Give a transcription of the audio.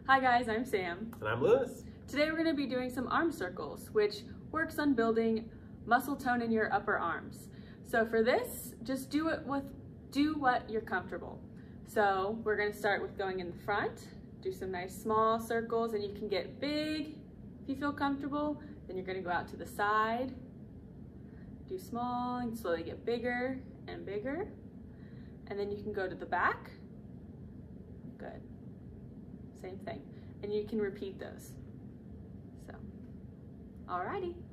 Hi guys, I'm Sam. And I'm Lewis. Today we're going to be doing some arm circles, which works on building muscle tone in your upper arms. So for this, just do what you're comfortable. So we're going to start with going in the front, do some nice small circles, and you can get big if you feel comfortable. Then you're going to go out to the side, do small, and slowly get bigger and bigger. And then you can go to the back. Good. Same thing. And you can repeat those. So, alrighty.